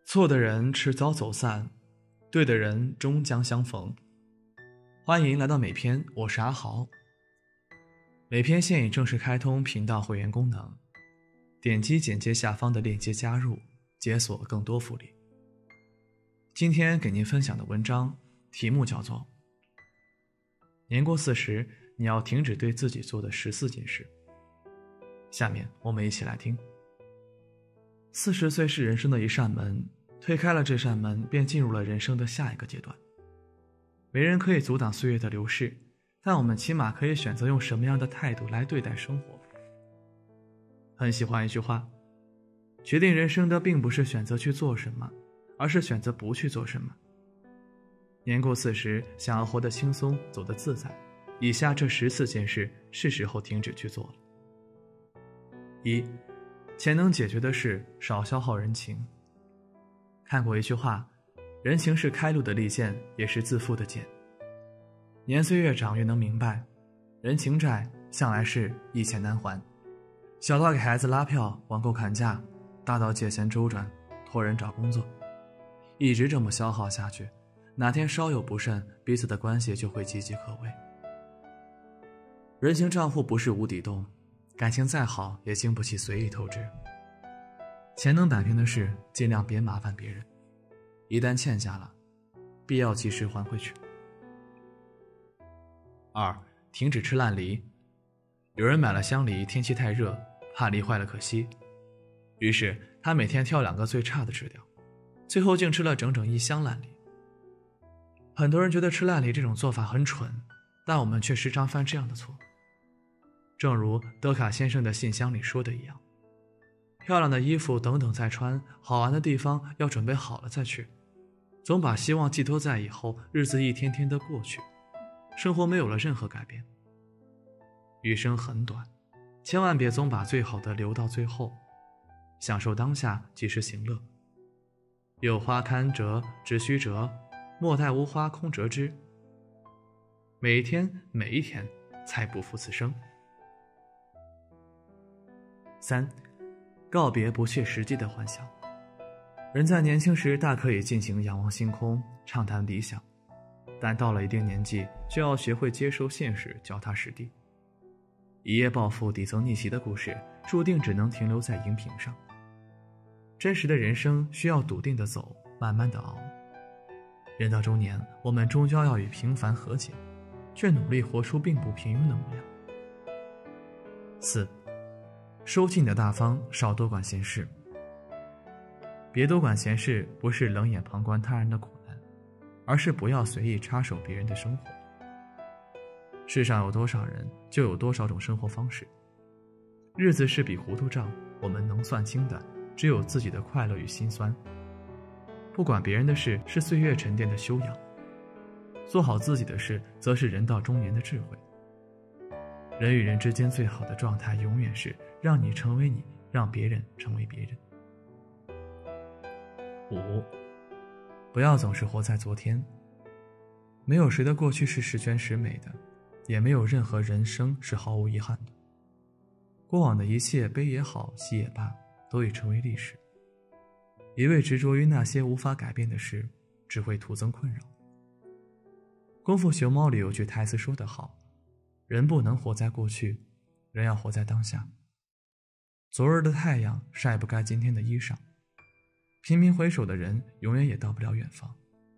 错的人迟早走散，对的人终将相逢。欢迎来到美篇，我是阿豪。美篇现已正式开通频道会员功能，点击简介下方的链接加入，解锁更多福利。今天给您分享的文章题目叫做年过40，你要停止对自己做的14件事。下面我们一起来听。40岁是人生的一扇门，推开了这扇门，便进入了人生的下一个阶段。没人可以阻挡岁月的流逝，但我们起码可以选择用什么样的态度来对待生活。很喜欢一句话，决定人生的并不是选择去做什么，而是选择不去做什么。年过40，想要活得轻松，走得自在，以下这14件事是时候停止去做了。1. 钱能解决的事，少消耗人情。看过一句话，人情是开路的利剑，也是自负的剑。年岁越长越能明白，人情债向来是易钱难还。小到给孩子拉票、网购砍价，大到借钱周转、托人找工作，一直这么消耗下去，哪天稍有不慎，彼此的关系就会岌岌可危。人情账户不是无底洞，感情再好也经不起随意透支。钱能摆平的事，尽量别麻烦别人，一旦欠下了，必要及时还回去。2. 停止吃烂梨。有人买了香梨，天气太热，怕梨坏了可惜，于是他每天挑2个最差的吃掉，最后竟吃了整整1箱烂梨。很多人觉得吃烂梨这种做法很蠢，但我们却时常犯这样的错。正如德卡先生的信箱里说的一样，漂亮的衣服等等再穿，好玩的地方要准备好了再去，总把希望寄托在以后，日子一天天的过去，生活没有了任何改变。余生很短，千万别总把最好的留到最后，享受当下，及时行乐。有花堪折直须折，莫待无花空折枝。每一天每一天，才不负此生。3. 告别不切实际的幻想。人在年轻时大可以尽情仰望星空，畅谈理想，但到了一定年纪，就要学会接受现实，脚踏实地。一夜暴富底层逆袭的故事，注定只能停留在荧屏上。真实的人生需要笃定的走，慢慢的熬。人到中年，我们终究要与平凡和解，却努力活出并不平庸的模样。4. 收起你的大方，少多管闲事。别多管闲事，不是冷眼旁观他人的苦难，而是不要随意插手别人的生活。世上有多少人，就有多少种生活方式。日子是笔糊涂账，我们能算清的只有自己的快乐与心酸。不管别人的事，是岁月沉淀的修养；做好自己的事，则是人到中年的智慧。人与人之间最好的状态，永远是让你成为你，让别人成为别人。5. 不要总是活在昨天。没有谁的过去是十全十美的，也没有任何人生是毫无遗憾的。过往的一切，悲也好，喜也罢，都已成为历史。一味执着于那些无法改变的事，只会徒增困扰。功夫熊猫里有句台词说得好，人不能活在过去，人要活在当下。昨日的太阳晒不干今天的衣裳，频频回首的人永远也到不了远方。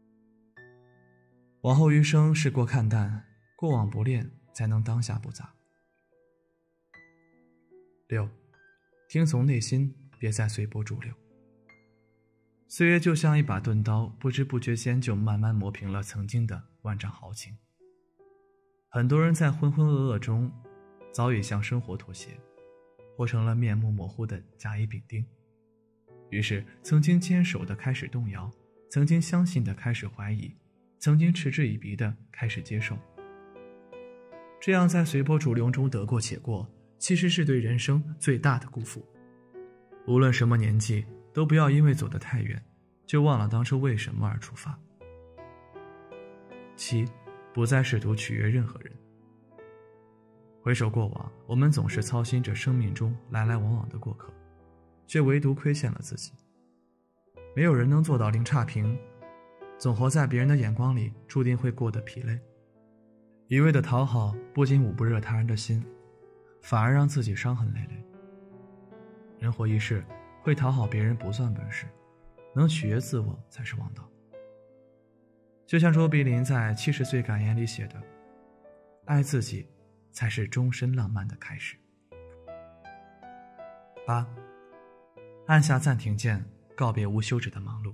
往后余生，事过看淡，过往不恋，才能当下不杂。6. 听从内心，别再随波逐流。岁月就像一把钝刀，不知不觉间就慢慢磨平了曾经的万丈豪情。很多人在浑浑噩噩中，早已向生活妥协，活成了面目模糊的甲乙丙丁。于是曾经坚守的开始动摇，曾经相信的开始怀疑，曾经嗤之以鼻的开始接受。这样在随波逐流中得过且过，其实是对人生最大的辜负。无论什么年纪，都不要因为走得太远，就忘了当初为什么而出发。7. 不再试图取悦任何人。回首过往，我们总是操心着生命中来来往往的过客，却唯独亏欠了自己。 没有人能做到零差评，总活在别人的眼光里，注定会过得疲累。一味的讨好不仅捂不热他人的心，反而让自己伤痕累累。人活一世，会讨好别人不算本事，能取悦自我才是王道。就像卓别林在70岁感言里写的，爱自己才是终身浪漫的开始。8. 按下暂停键，告别无休止的忙碌。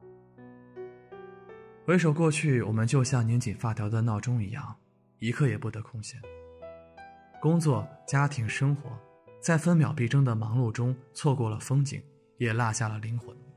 回首过去，我们就像拧紧发条的闹钟一样，一刻也不得空闲。工作、家庭、生活，在分秒必争的忙碌中，错过了风景，也落下了灵魂。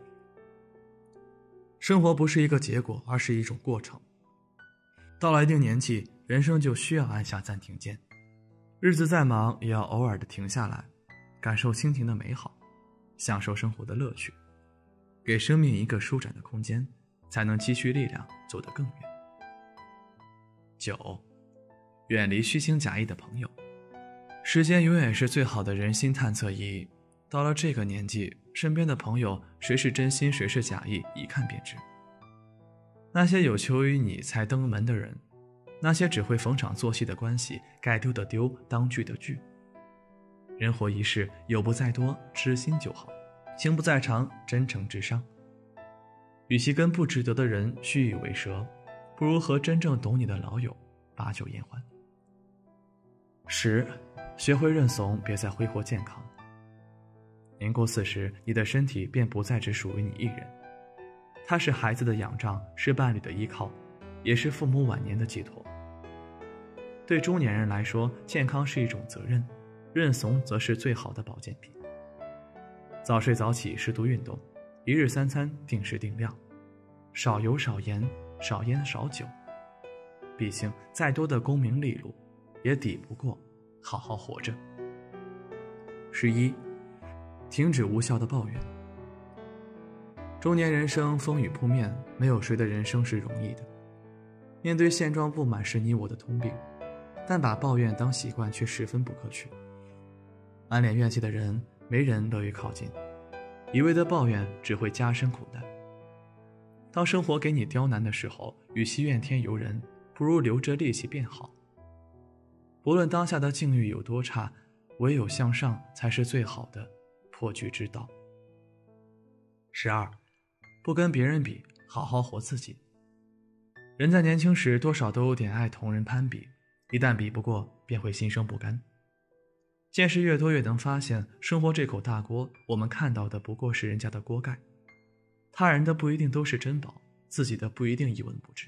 生活不是一个结果，而是一种过程。到了一定年纪，人生就需要按下暂停键。日子再忙，也要偶尔的停下来，感受蜻蜓的美好，享受生活的乐趣，给生命一个舒展的空间，才能积蓄力量，走得更远。9. 远离虚情假意的朋友。时间永远是最好的人心探测仪，到了这个年纪，身边的朋友谁是真心谁是假意，一看便知。那些有求于你才登门的人，那些只会逢场作戏的关系，该丢的丢，当拒的拒。人活一世，友不在多，知心就好；情不在长，真诚至上。与其跟不值得的人虚与为蛇，不如和真正懂你的老友把酒言欢。10. 学会认怂，别再挥霍健康。年过40，你的身体便不再只属于你一人，它是孩子的仰仗，是伴侣的依靠，也是父母晚年的寄托。对中年人来说，健康是一种责任，认怂则是最好的保健品。早睡早起，适度运动，一日3餐定时定量，少油少盐，少烟少酒。毕竟再多的功名利禄，也抵不过好好活着。11. 停止无效的抱怨。中年人生风雨扑面，没有谁的人生是容易的。面对现状不满是你我的通病，但把抱怨当习惯却十分不可取。满脸怨气的人，没人乐于靠近，一味的抱怨只会加深苦难。当生活给你刁难的时候，与其怨天尤人，不如留着力气变好。不论当下的境遇有多差，唯有向上才是最好的破局之道。12. 不跟别人比，好好活自己。人在年轻时多少都有点爱同人攀比，一旦比不过，便会心生不甘。见识越多，越能发现，生活这口大锅，我们看到的不过是人家的锅盖，他人的不一定都是珍宝，自己的不一定一文不值。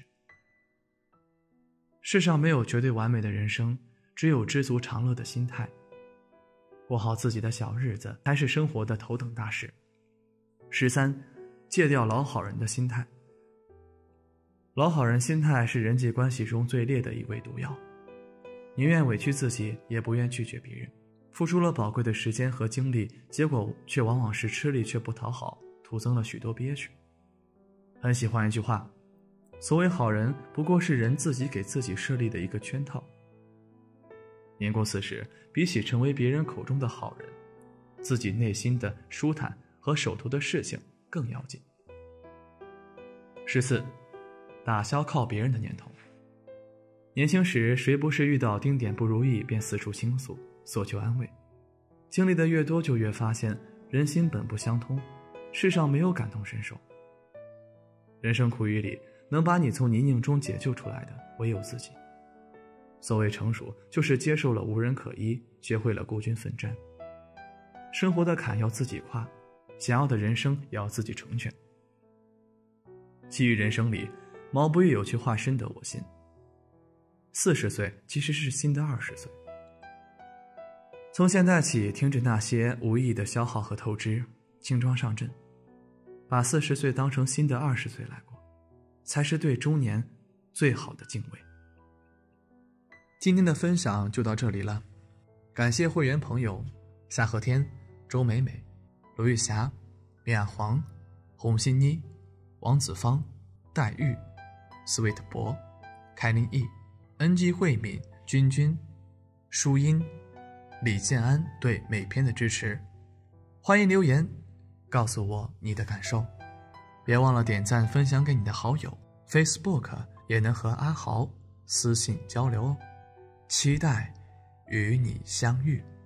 世上没有绝对完美的人生，只有知足常乐的心态。过好自己的小日子，才是生活的头等大事。13. 戒掉老好人的心态。老好人心态是人际关系中最烈的一味毒药，宁愿委屈自己，也不愿拒绝别人，付出了宝贵的时间和精力，结果却往往是吃力却不讨好，徒增了许多憋屈。很喜欢一句话，所谓好人，不过是人自己给自己设立的一个圈套。年过40，比起成为别人口中的好人，自己内心的舒坦和手头的事情更要紧。14. 打消靠别人的念头。年轻时，谁不是遇到丁点不如意便四处倾诉，索求安慰？经历的越多，就越发现人心本不相通，世上没有感同身受。人生苦雨里，能把你从泥泞中解救出来的，唯有自己。所谓成熟，就是接受了无人可依，学会了孤军奋战。生活的坎要自己跨，想要的人生也要自己成全。其余人生里，毛不易有句话深得我心：40岁其实是新的20岁。从现在起，停止那些无意义的消耗和透支，轻装上阵，把40岁当成新的20岁来过，才是对中年最好的敬畏。今天的分享就到这里了，感谢会员朋友夏和天、周美美、罗玉霞、卞亚黄、洪欣妮、王子芳、黛玉、Sweet 博、凯琳 E、NG 慧敏、君君、舒音、李建安对每篇的支持。欢迎留言告诉我你的感受。 别忘了点赞分享给你的好友， Facebook 也能和阿豪私信交流哦，期待与你相遇。